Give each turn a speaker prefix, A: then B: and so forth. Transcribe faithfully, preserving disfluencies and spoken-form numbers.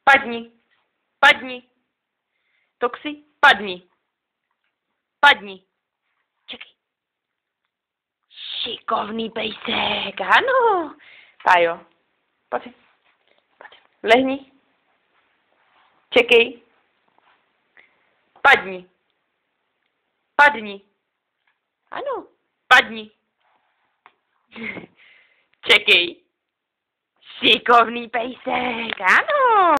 A: Padni. Padni. Toxi, padni. Padni. Čekej. Šikovný pejsek, ano. Tájo, pojď. Pojď. Lehni. Čekej. Padni. Padni. Ano, padni. Čekej. Šikovný pejsek, ano.